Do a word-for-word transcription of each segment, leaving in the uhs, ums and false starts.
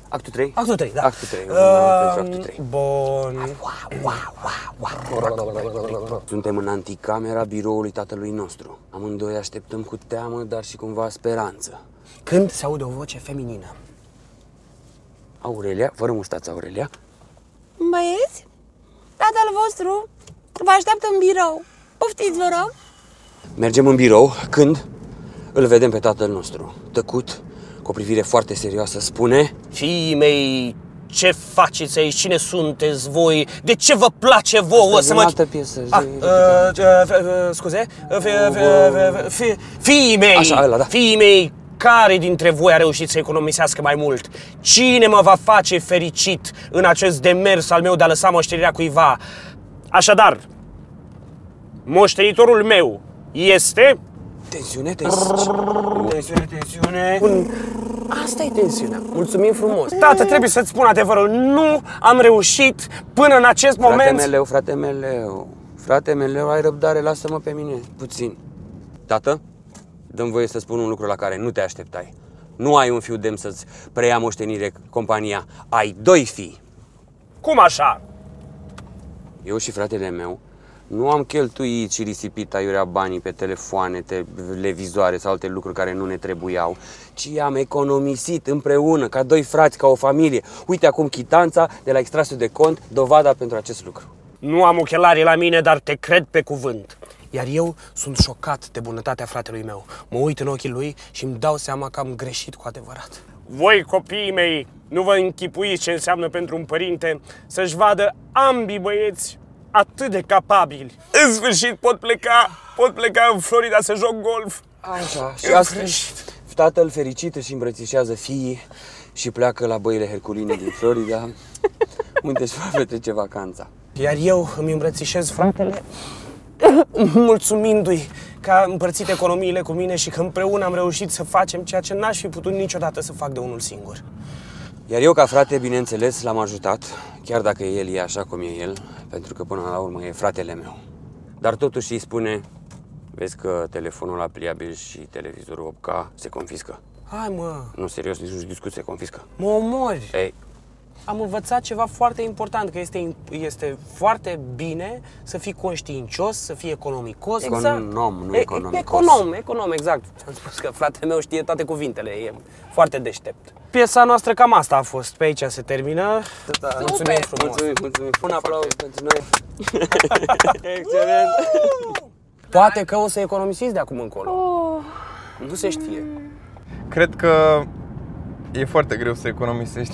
Actul trei? Actul trei, da. Actul trei. Uh, Actul trei. Bun. Suntem în anticamera biroului tatălui nostru. Amândoi așteptăm cu teamă, dar și cumva speranță. Când se aude o voce feminină. Aurelia, fără mustață, Aurelia. Băieți, tatăl vostru vă așteaptă în birou. Poftiți, vă rog. Mergem în birou când îl vedem pe tatăl nostru. Tăcut, cu o privire foarte serioasă, spune: Fiii mei, ce faceți aici? Cine sunteți voi? De ce vă place vouă Asta să e mă... altă piesă. Ah, uh, uh, scuze? Fiii mei, Așa, ăla, da. Fiii mei, care dintre voi a reușit să economisească mai mult? Cine mă va face fericit în acest demers al meu de a lăsa moștenirea cuiva? Așadar, moștenitorul meu este... Tensiune, tensiune, tensiune, tensiune. Un... Asta e tensiunea. Mulțumim frumos. Tată, trebuie să-ți spun adevărul. Nu am reușit până în acest Frate moment... meleu, frate meleu, frate meleu, ai răbdare, lasă-mă pe mine puțin. Tată, dă-mi voie să spun un lucru la care nu te așteptai. Nu ai un fiu demn să-ți preia moștenire compania. Ai doi fii. Cum așa? Eu și fratele meu nu am cheltuit și risipit aiurea banii pe telefoane, televizoare sau alte lucruri care nu ne trebuiau, ci am economisit împreună, ca doi frați, ca o familie. Uite acum chitanța de la extrasul de cont, dovada pentru acest lucru. Nu am ochelarii la mine, dar te cred pe cuvânt. Iar eu sunt șocat de bunătatea fratelui meu. Mă uit în ochii lui și îmi dau seama că am greșit cu adevărat. Voi, copiii mei, nu vă închipuiți ce înseamnă pentru un părinte să-și vadă ambii băieți atât de capabili. În sfârșit pot pleca, pot pleca în Florida să joc golf. Așa, și astăzi tatăl fericit își îmbrățișează fiii și pleacă la băile herculine din Florida, unde își va petrece vacanța. Iar eu îmi îmbrățișez fratele, mulțumindu-i că a împărțit economiile cu mine și că împreună am reușit să facem ceea ce n-aș fi putut niciodată să fac de unul singur. Iar eu, ca frate, bineînțeles, l-am ajutat, chiar dacă el e așa cum e el, pentru că până la urmă e fratele meu. Dar totuși îi spune: vezi că telefonul la pliabil și televizorul opt K se confiscă. Hai, mă! Nu, serios, nici nu discut, se confiscă. Mă omori! Ei. Am învățat ceva foarte important, că este, este foarte bine să fii conștiincios, să fii economicos. Econom, nu economicos. Econom, econom, exact. Am spus că fratele meu știe toate cuvintele, e foarte deștept. Piesa noastră cam asta a fost, pe aici se termină. Da, mulțumim frumos. Mulțumim, mulțumim. Un aplauz pentru noi. Excelent. Poate că o să economisiți de acum încolo. Oh. Nu se știe. Cred că e foarte greu să economisești.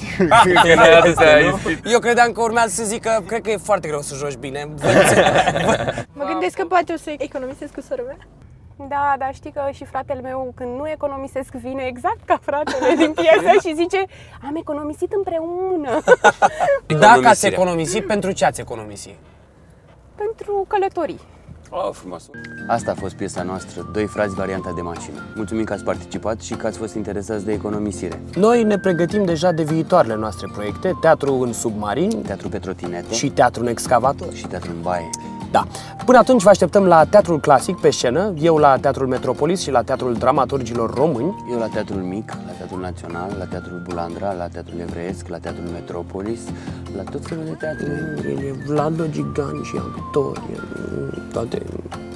Eu credeam că urmează să zic că cred că e foarte greu să joci bine. Mă gândesc că poate o să economisesc cu sora mea. Da, dar știi că și fratele meu, când nu economisesc, vine exact ca fratele din piesă și zice: am economisit împreună. Dacă ați economisit, pentru ce ați economisit? Pentru călătorii. Oh, frumos. Asta a fost piesa noastră, Doi frați, varianta de mașină. Mulțumim că ați participat și că ați fost interesați de economisire. Noi ne pregătim deja de viitoarele noastre proiecte: teatru în submarin, teatru pe trotinete și teatru în excavator și teatru în baie. Da. Până atunci vă așteptăm la Teatrul Clasic pe scenă, eu la Teatrul Metropolis și la Teatrul Dramaturgilor Români. Eu la Teatrul Mic, la Teatrul Național, la Teatrul Bulandra, la Teatrul Evreiesc, la Teatrul Metropolis, la tot felul de teatre. Vlado Gigan și actori, toate.